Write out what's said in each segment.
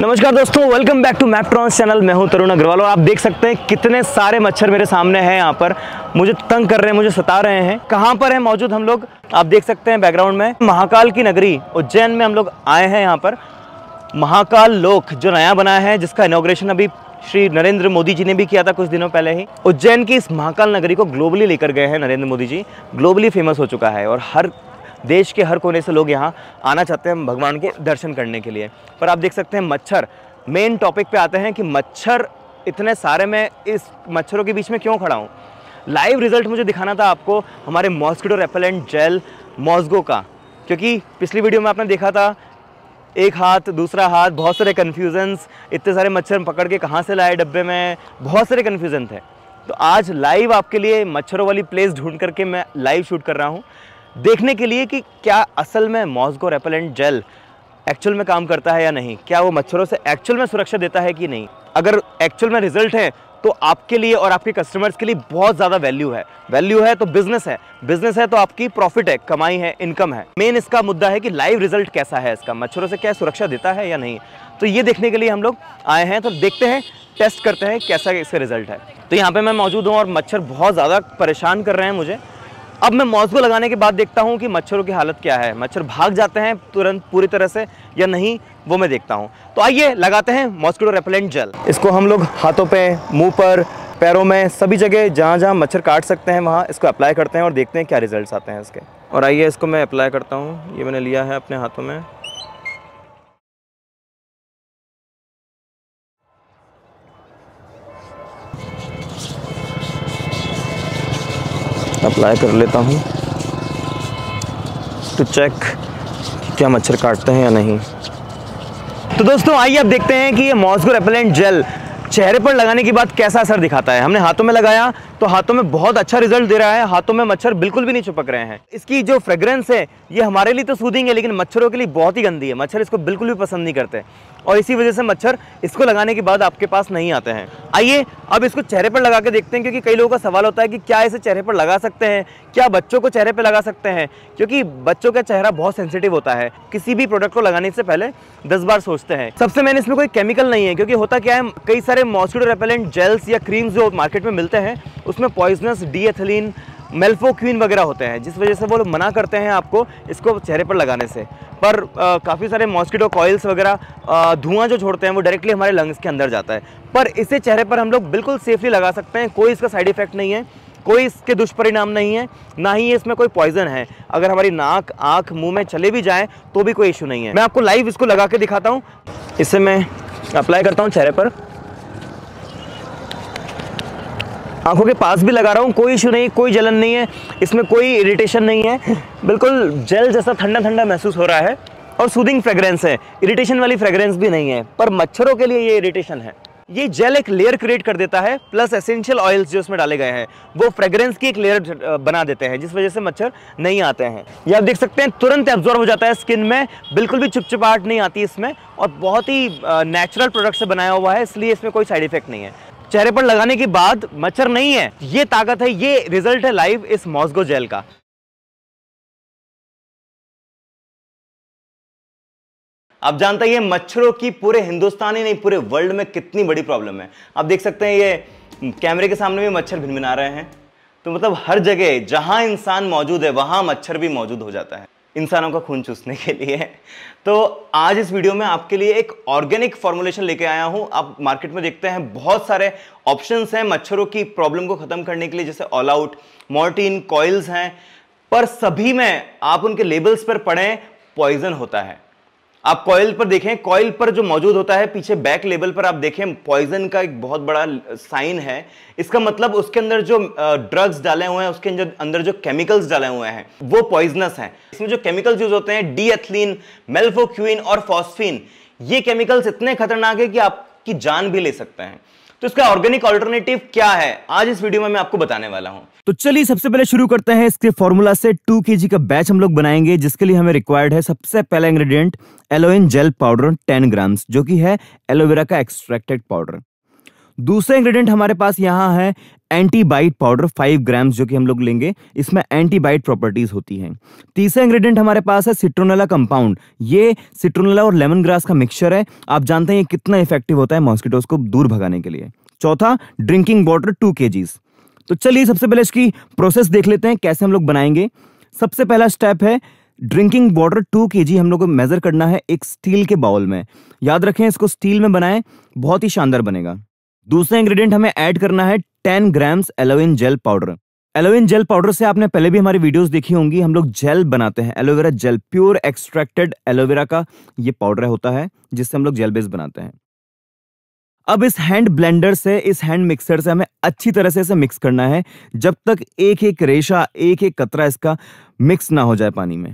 नमस्कार दोस्तों, welcome back to Maptrons channel. मैं हूं तरुण अग्रवाल और आप देख सकते हैं कितने सारे मच्छर मेरे सामने हैं। यहाँ पर मुझे तंग कर रहे हैं, मुझे सता रहे हैं। कहाँ पर है मौजूद हम लोग, आप देख सकते हैं बैकग्राउंड में महाकाल की नगरी उज्जैन में हम लोग आए हैं। यहाँ पर महाकाल लोक जो नया बना है, जिसका इनॉग्रेशन अभी श्री नरेंद्र मोदी जी ने भी किया था कुछ दिनों पहले ही। उज्जैन की इस महाकाल नगरी को ग्लोबली लेकर गए हैं नरेंद्र मोदी जी। ग्लोबली फेमस हो चुका है और हर देश के हर कोने से लोग यहाँ आना चाहते हैं भगवान के दर्शन करने के लिए। पर आप देख सकते हैं मच्छर, मेन टॉपिक पे आते हैं कि मच्छर इतने सारे, मैं इस मच्छरों के बीच में क्यों खड़ा हूँ। लाइव रिजल्ट मुझे दिखाना था आपको हमारे मॉस्किटो रेपेलेंट जेल मॉस्को का, क्योंकि पिछली वीडियो में आपने देखा था एक हाथ दूसरा हाथ, बहुत सारे कन्फ्यूजन्स, इतने सारे मच्छर पकड़ के कहाँ से लाए डब्बे में, बहुत सारे कन्फ्यूजन थे। तो आज लाइव आपके लिए मच्छरों वाली प्लेस ढूंढ करके मैं लाइव शूट कर रहा हूँ, देखने के लिए कि क्या असल में मॉस्को रेपेलेंट जेल एक्चुअल में काम करता है या नहीं, क्या वो मच्छरों से एक्चुअल में सुरक्षा देता है कि नहीं। अगर एक्चुअल में रिजल्ट है तो आपके लिए और आपके कस्टमर्स के लिए बहुत ज़्यादा वैल्यू है तो बिजनेस है तो आपकी प्रॉफिट है, कमाई है, इनकम है। मेन इसका मुद्दा है कि लाइव रिजल्ट कैसा है इसका, मच्छरों से क्या सुरक्षा देता है या नहीं। तो ये देखने के लिए हम लोग आए हैं, तो देखते हैं, टेस्ट करते हैं कैसा इसका रिजल्ट है। तो यहाँ पे मैं मौजूद हूँ और मच्छर बहुत ज़्यादा परेशान कर रहे हैं मुझे। अब मैं मॉस्को लगाने के बाद देखता हूँ कि मच्छरों की हालत क्या है, मच्छर भाग जाते हैं तुरंत पूरी तरह से या नहीं, वो मैं देखता हूँ। तो आइए लगाते हैं मॉस्किटो रेपेलेंट जेल। इसको हम लोग हाथों पे, मुंह पर, पैरों में, सभी जगह जहाँ जहाँ मच्छर काट सकते हैं वहाँ इसको अप्लाई करते हैं और देखते हैं क्या रिजल्ट्स आते हैं इसके। और आइए इसको मैं अप्लाई करता हूँ। ये मैंने लिया है अपने हाथों में। अप्लाई कर लेता हूँ टू चेक क्या मच्छर काटते हैं या नहीं। तो दोस्तों आइए अब देखते हैं कि ये मॉस्को रेपेलेंट जेल चेहरे पर लगाने के बाद कैसा असर दिखाता है। हमने हाथों में लगाया तो हाथों में बहुत अच्छा रिजल्ट दे रहा है, हाथों में मच्छर बिल्कुल भी नहीं चिपक रहे हैं। इसकी जो फ्रेग्रेंस है ये हमारे लिए तो सूदिंग है, लेकिन मच्छरों के लिए बहुत ही गंदी है। मच्छर इसको बिल्कुल भी पसंद नहीं करते और इसी वजह से मच्छर इसको लगाने के बाद आपके पास नहीं आते हैं। आइए अब इसको चेहरे पर लगा के देखते हैं, क्योंकि कई लोगों का सवाल होता है कि क्या इसे चेहरे पर लगा सकते हैं, क्या बच्चों को चेहरे पर लगा सकते हैं, क्योंकि बच्चों का चेहरा बहुत सेंसिटिव होता है। किसी भी प्रोडक्ट को लगाने से पहले 10 बार सोचते हैं। सबसे मैंने इसमें कोई केमिकल नहीं है, क्योंकि होता क्या है, कई सारे मॉस्किटो रेपेलेंट जेल्स या क्रीम्स जो मार्केट में मिलते हैं उसमें पॉइजनस डीएथिलीन, मेल्फोक्विन वगैरह होते हैं, जिस वजह से वो लोग मना करते हैं आपको इसको चेहरे पर लगाने से। पर काफ़ी सारे मॉस्किटो कॉइल्स वगैरह धुआं जो छोड़ते हैं वो डायरेक्टली हमारे लंग्स के अंदर जाता है। पर इसे चेहरे पर हम लोग बिल्कुल सेफली लगा सकते हैं, कोई इसका साइड इफेक्ट नहीं है, कोई इसके दुष्परिणाम नहीं है, ना ही इसमें कोई पॉइजन है। अगर हमारी नाक, आँख, मुँह में चले भी जाए तो भी कोई इशू नहीं है। मैं आपको लाइव इसको लगा के दिखाता हूँ। इसे मैं अप्लाई करता हूँ चेहरे पर, आंखों के पास भी लगा रहा हूँ, कोई इशू नहीं, कोई जलन नहीं है, इसमें कोई इरिटेशन नहीं है, बिल्कुल जेल जैसा ठंडा ठंडा महसूस हो रहा है और सूदिंग फ्रेग्रेंस है, इरिटेशन वाली फ्रेग्रेंस भी नहीं है। पर मच्छरों के लिए ये इरिटेशन है। ये जेल एक लेयर क्रिएट कर देता है, प्लस एसेंशियल ऑयल्स जो इसमें डाले गए हैं वो फ्रेग्रेंस की एक लेयर बना देते हैं, जिस वजह से मच्छर नहीं आते हैं। ये आप देख सकते हैं तुरंत एब्जॉर्ब हो जाता है स्किन में, बिल्कुल भी चिपचिपाहट नहीं आती इसमें, और बहुत ही नेचुरल प्रोडक्ट से बनाया हुआ है, इसलिए इसमें कोई साइड इफेक्ट नहीं है। चेहरे पर लगाने के बाद मच्छर नहीं है, ये ताकत है, ये रिजल्ट है लाइव इस मॉस्को जेल का। आप जानते हैं ये मच्छरों की पूरे हिंदुस्तान ही नहीं पूरे वर्ल्ड में कितनी बड़ी प्रॉब्लम है। आप देख सकते हैं ये कैमरे के सामने भी मच्छर भिनभिना रहे हैं। तो मतलब हर जगह जहां इंसान मौजूद है वहां मच्छर भी मौजूद हो जाता है, इंसानों का खून चूसने के लिए। तो आज इस वीडियो में आपके लिए एक ऑर्गेनिक फॉर्मुलेशन लेके आया हूं। आप मार्केट में देखते हैं बहुत सारे ऑप्शंस हैं मच्छरों की प्रॉब्लम को खत्म करने के लिए, जैसे ऑल आउट, मॉर्टिन, कॉइल्स हैं, पर सभी में आप उनके लेबल्स पर पढ़ें पॉइजन होता है। आप कॉइल पर देखें, कॉइल पर जो मौजूद होता है पीछे बैक लेबल पर आप देखें पॉइजन का एक बहुत बड़ा साइन है। इसका मतलब उसके अंदर जो ड्रग्स डाले हुए हैं, उसके अंदर जो केमिकल्स डाले हुए हैं वो पॉइजनस हैं। इसमें जो केमिकल्स यूज होते हैं डीएथिलीन, मेल्फोक्विन और फॉस्फीन, ये केमिकल्स इतने खतरनाक है कि आपकी जान भी ले सकते हैं। तो इसका ऑर्गेनिक अल्टरनेटिव क्या है, आज इस वीडियो में मैं आपको बताने वाला हूं। तो चलिए सबसे पहले शुरू करते हैं इसके फॉर्मूला से। 2 kg का बैच हम लोग बनाएंगे, जिसके लिए हमें रिक्वायर्ड है सबसे पहला ingredient aloin gel powder 10 grams, जो कि है एलोवेरा का एक्सट्रैक्टेड पाउडर। दूसरा इंग्रेडिएंट हमारे पास यहाँ है एंटीबाइट पाउडर 5 ग्राम्स, जो कि हम लोग लेंगे। इसमें एंटीबाइट प्रॉपर्टीज होती हैं। तीसरा इंग्रेडिएंट हमारे पास है सिट्रोनेला कंपाउंड। ये सिट्रोनेला और लेमन ग्रास का मिक्सचर है। आप जानते हैं ये कितना इफेक्टिव होता है मॉस्किटोज को दूर भगाने के लिए। चौथा, ड्रिंकिंग वाटर 2 kgs। तो चलिए सबसे पहले इसकी प्रोसेस देख लेते हैं कैसे हम लोग बनाएंगे। सबसे पहला स्टेप है ड्रिंकिंग वाटर 2 kg हम लोग को मेजर करना है एक स्टील के बाउल में। याद रखें इसको स्टील में बनाएं, बहुत ही शानदार बनेगा। दूसरा इंग्रेडिएंट हमें ऐड करना है 10 grams aloe vera gel powder. Aloe vera gel powder से आपने पहले भी हमारी वीडियोस देखी होंगी। हम लोग जेल बनाते हैं, aloe vera gel, pure extracted aloe vera का ये पाउडर होता है जिससे हम लोग जेल बेस बनाते हैं। अब इस हैंड ब्लेंडर से, इस हैंड मिक्सर से हमें अच्छी तरह से इसे मिक्स करना है जब तक एक एक रेशा, एक एक कतरा इसका मिक्स ना हो जाए पानी में।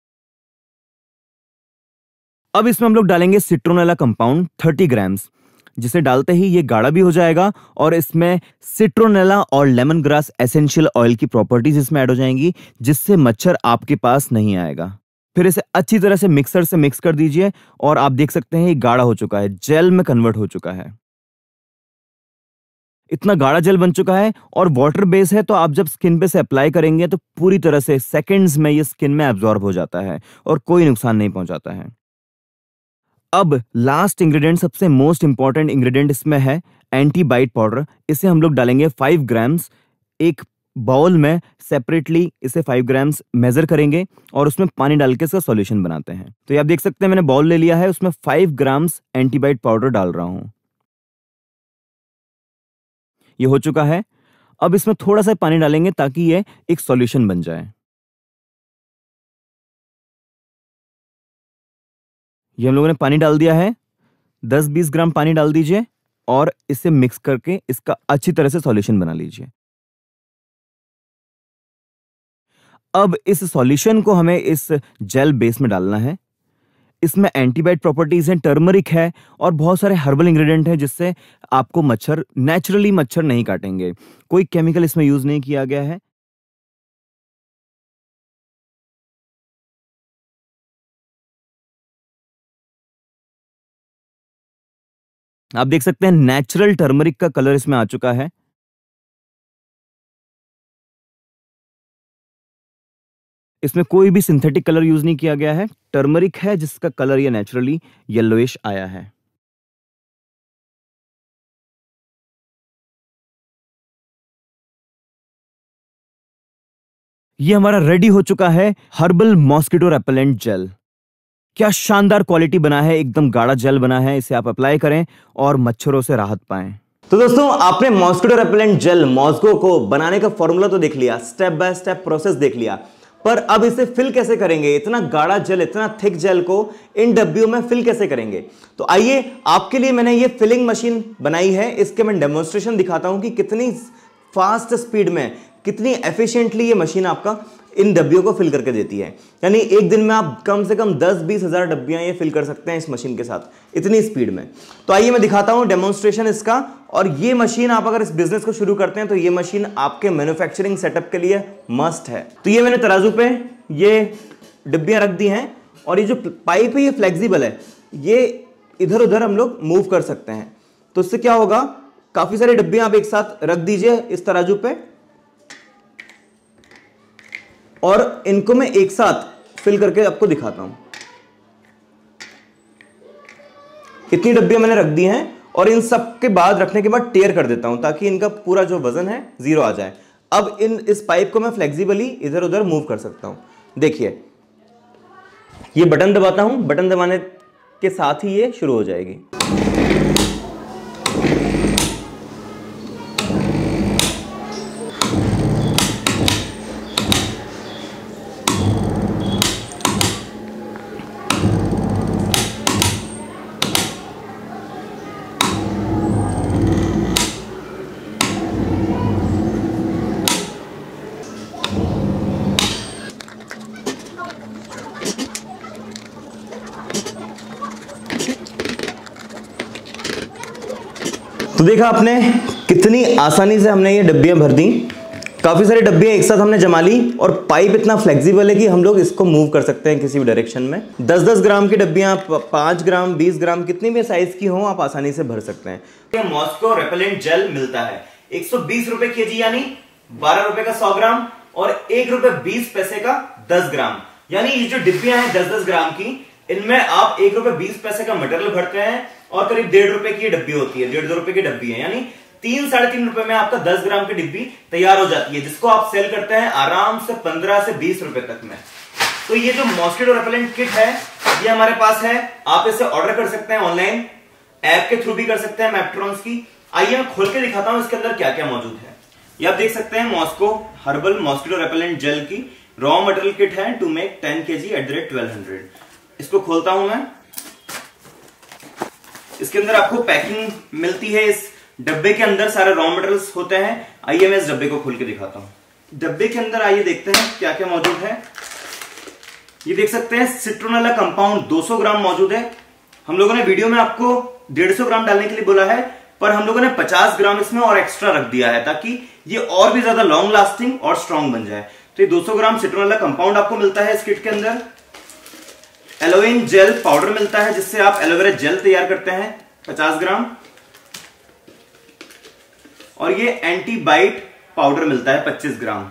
अब इसमें हम लोग डालेंगे सिट्रोनेला कंपाउंड 30 ग्राम्स, जिसे डालते ही ये गाढ़ा भी हो जाएगा और इसमें सिट्रोनेला और लेमन ग्रास एसेंशियल ऑयल की प्रॉपर्टीज इसमें ऐड हो जाएंगी, जिससे मच्छर आपके पास नहीं आएगा। फिर इसे अच्छी तरह से मिक्सर से मिक्स कर दीजिए और आप देख सकते हैं ये गाढ़ा हो चुका है, जेल में कन्वर्ट हो चुका है। इतना गाढ़ा जेल बन चुका है और वाटर बेस है, तो आप जब स्किन पे से अप्लाई करेंगे तो पूरी तरह से सेकंड्स में ये स्किन में एब्जॉर्ब हो जाता है और कोई नुकसान नहीं पहुंचाता है। अब लास्ट इंग्रेडिएंट, सबसे मोस्ट इंपॉर्टेंट इंग्रेडिएंट इसमें है एंटीबाइट पाउडर। इसे हम लोग डालेंगे 5 ग्राम्स एक बाउल में सेपरेटली। इसे 5 ग्राम्स मेजर करेंगे और उसमें पानी डाल के इसका सॉल्यूशन बनाते हैं। तो ये आप देख सकते हैं मैंने बाउल ले लिया है, उसमें 5 ग्राम्स एंटीबाइट पाउडर डाल रहा हूं। ये हो चुका है। अब इसमें थोड़ा सा पानी डालेंगे ताकि ये एक सॉल्यूशन बन जाए। ये हम लोगों ने पानी डाल दिया है, 10-20 ग्राम पानी डाल दीजिए और इसे मिक्स करके इसका अच्छी तरह से सॉल्यूशन बना लीजिए। अब इस सॉल्यूशन को हमें इस जेल बेस में डालना है। इसमें एंटीबाइट प्रॉपर्टीज हैं, टर्मरिक है और बहुत सारे हर्बल इंग्रेडिएंट हैं जिससे आपको मच्छर, नेचुरली मच्छर नहीं काटेंगे। कोई केमिकल इसमें यूज नहीं किया गया है। आप देख सकते हैं नेचुरल टर्मरिक का कलर इसमें आ चुका है। इसमें कोई भी सिंथेटिक कलर यूज नहीं किया गया है, टर्मरिक है जिसका कलर ये नेचुरली येलोइश आया है। ये हमारा रेडी हो चुका है हर्बल मॉस्किटो रेपेलेंट जेल। क्या शानदार क्वालिटी बना है, एकदम गाढ़ा जेल बना है। इसे आप अप्लाई करें और मच्छरों से राहत पाएं। तो दोस्तों आपने मॉस्किटो रेपेलेंट जेल मॉस्को को बनाने का फॉर्मूला तो देख लिया, स्टेप बाय स्टेप प्रोसेस देख लिया, पर अब इसे फिल कैसे करेंगे? इतना गाढ़ा जेल, इतना थिक जेल को इन डब्बियों में फिल कैसे करेंगे? तो आइए आपके लिए मैंने ये फिलिंग मशीन बनाई है। इसके मैं डेमोन्स्ट्रेशन दिखाता हूं कि कितनी फास्ट स्पीड में, कितनी एफिशिएंटली ये मशीन आपका इन डब्बियों को फिल करके देती है। यानी एक दिन में आप कम से कम 10-20 हज़ार डब्बियां ये फिल कर सकते हैं इस मशीन के साथ, इतनी स्पीड में। तो आइए मैं दिखाता हूं डेमोन्स्ट्रेशन इसका। और ये मशीन, आप अगर इस बिजनेस को शुरू करते हैं तो ये मशीन आपके मैन्युफैक्चरिंग सेटअप के लिए मस्ट है। तो ये मैंने तराजू पे ये डब्बियां रख दी हैं और ये जो पाइप है ये फ्लेक्सिबल है, ये इधर उधर हम लोग मूव कर सकते हैं। तो इससे क्या होगा, काफी सारी डब्बियां आप एक साथ रख दीजिए इस तराजू पे और इनको मैं एक साथ फिल करके आपको दिखाता हूं। इतनी डब्बियां मैंने रख दी हैं और इन सब के बाद रखने के बाद टेयर कर देता हूं ताकि इनका पूरा जो वजन है 0 आ जाए। अब इस पाइप को मैं फ्लेक्सिबली इधर उधर मूव कर सकता हूं। देखिए ये बटन दबाता हूं, बटन दबाने के साथ ही ये शुरू हो जाएगी। तो देखा आपने कितनी आसानी से हमने ये डब्बियां भर दी काफी सारी डब्बियां एक साथ हमने जमा ली और पाइप इतना फ्लेक्सिबल है कि हम लोग इसको मूव कर सकते हैं किसी भी डायरेक्शन में। 10-10 ग्राम की डब्बियां, 5 ग्राम, 20 ग्राम, कितनी भी साइज की हो आप आसानी से भर सकते हैं। मॉस्को रेपेलेंट जेल मिलता है 120 रुपए केजी, यानी 12 रुपए का 100 ग्राम और 1 रुपए 20 पैसे का 10 ग्राम। यानी ये जो डिब्बियां हैं 10-10 ग्राम की, इनमें आप 1 रुपए 20 पैसे का मटेरियल भरते हैं और करीब 1.5 रुपए की डब्बी होती है, 1.5-2 रुपए की डब्बी है, यानी 3-3.5 रुपए में आपका 10 ग्राम की डिब्बी तैयार हो जाती है, जिसको आप सेल करते हैं आराम से 15 से 20 रुपए तक में। तो ये जो मॉस्किटो रेपेलेंट किट है ये हमारे पास है, आप इसे ऑर्डर कर सकते हैं ऑनलाइन, ऐप के थ्रू भी कर सकते हैं मैप्ट्रॉन्स की। आइए मैं खोल के दिखाता हूं इसके अंदर क्या क्या मौजूद है। ये आप देख सकते हैं Moscow herbal mosquito repellent gel की रॉ मटेरियल किट है to make 10 kg at the rate 1200। इसको खोलता हूं मैं। इसके अंदर आपको पैकिंग मिलती है, इस डब्बे के अंदर सारे रॉ मटेरियल्स होते हैं। आइए मैं इस डब्बे को खोल के दिखाता हूं। डब्बे के अंदर आइए देखते हैं क्या क्या मौजूद है। ये देख सकते हैं सिट्रोनेला कंपाउंड 200 ग्राम मौजूद है। हम लोगों ने वीडियो में आपको 150 ग्राम डालने के लिए बोला है, पर हम लोगों ने 50 ग्राम इसमें और एक्स्ट्रा रख दिया है ताकि ये और भी ज्यादा लॉन्ग लास्टिंग और स्ट्रॉन्ग बन जाए। तो ये 200 ग्राम सिट्रोनेला कंपाउंड आपको मिलता है इस किट के अंदर। एलोवेन जेल पाउडर मिलता है जिससे आप एलोवेरा जेल तैयार करते हैं 50 ग्राम। और ये एंटीबाइट पाउडर मिलता है 25 ग्राम।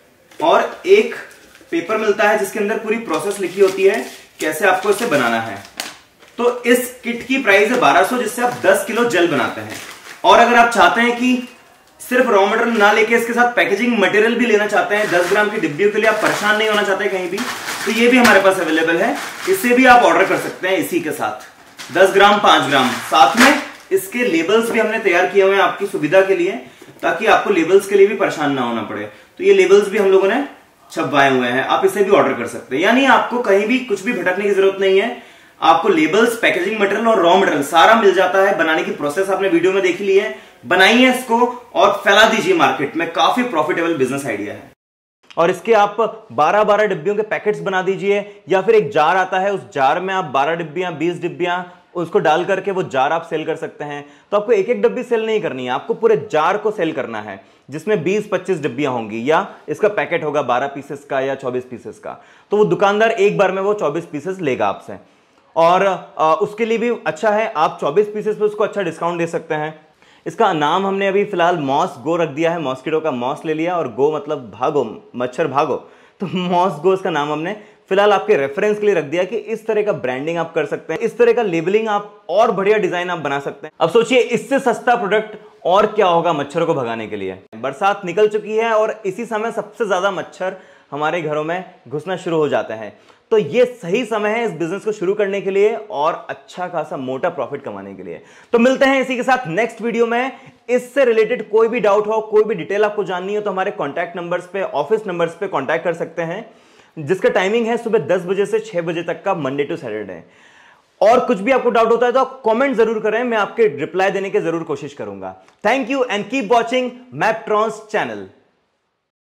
और एक पेपर मिलता है जिसके अंदर पूरी प्रोसेस लिखी होती है कैसे आपको इसे बनाना है। तो इस किट की प्राइस है 1200, जिससे आप 10 किलो जेल बनाते हैं। और अगर आप चाहते हैं कि सिर्फ रॉ मटेरियल ना लेके इसके साथ पैकेजिंग मटेरियल भी लेना चाहते हैं 10 ग्राम की डिब्बियों के लिए, आप परेशान नहीं होना चाहते कहीं भी, तो ये भी हमारे पास अवेलेबल है। इससे भी आप ऑर्डर कर सकते हैं इसी के साथ 10 ग्राम 5 ग्राम। साथ में इसके लेबल्स भी हमने तैयार किए हुए हैं आपकी सुविधा के लिए, ताकि आपको लेबल्स के लिए भी परेशान ना होना पड़े। तो ये लेबल्स भी हम लोगों ने छपवाए हुए हैं, आप इसे भी ऑर्डर कर सकते हैं। यानी आपको कहीं भी कुछ भी भटकने की जरूरत नहीं है। आपको लेबल्स, पैकेजिंग मटेरियल और रॉ मटेरियल सारा मिल जाता है। बनाने की प्रोसेस आपने वीडियो में देख ली है। बनाइए इसको और फैला दीजिए मार्केट में। काफी प्रॉफिटेबल बिजनेस आइडिया है। और इसके आप 12-12 डिब्बियों के पैकेट्स बना दीजिए, या फिर एक जार आता है, उस जार में आप 12 डिब्बियां, 20 डिब्बियां उसको डाल करके वो जार आप सेल कर सकते हैं। तो आपको एक एक डब्बी सेल नहीं करनी है, आपको पूरे जार को सेल करना है, जिसमें 20-25 डिब्बियां होंगी, या इसका पैकेट होगा 12 पीसेस का या 24 पीसेस का। तो वो दुकानदार एक बार में वो 24 पीसेस लेगा आपसे, और उसके लिए भी अच्छा है, आप 24 पीसेस पे उसको अच्छा डिस्काउंट दे सकते हैं। इसका नाम हमने अभी फिलहाल मॉस गो रख दिया है। मॉस्किटो का मॉस ले लिया और गो मतलब भागो, मच्छर भागो, तो मॉस गो इसका नाम हमने फिलहाल आपके रेफरेंस के लिए रख दिया कि इस तरह का ब्रांडिंग आप कर सकते हैं, इस तरह का लेबलिंग आप और बढ़िया डिजाइन आप बना सकते हैं। अब सोचिए इससे सस्ता प्रोडक्ट और क्या होगा मच्छरों को भगाने के लिए। बरसात निकल चुकी है और इसी समय सबसे ज्यादा मच्छर हमारे घरों में घुसना शुरू हो जाते हैं। तो ये सही समय है इस बिजनेस को शुरू करने के लिए और अच्छा खासा मोटा प्रॉफिट कमाने के लिए। तो मिलते हैं इसी के साथ नेक्स्ट वीडियो में। इससे रिलेटेड कोई भी डाउट हो, कोई भी डिटेल आपको जाननी हो, तो हमारे कॉन्टैक्ट नंबर्स पे, ऑफिस नंबर्स पे कॉन्टैक्ट कर सकते हैं, जिसका टाइमिंग है सुबह 10 बजे से 6 बजे तक का, मंडे टू सैटरडे। और कुछ भी आपको डाउट होता है तो आप कमेंट जरूर करें, मैं आपके रिप्लाई देने की जरूर कोशिश करूंगा। Thank you and keep watching Maptrons channel.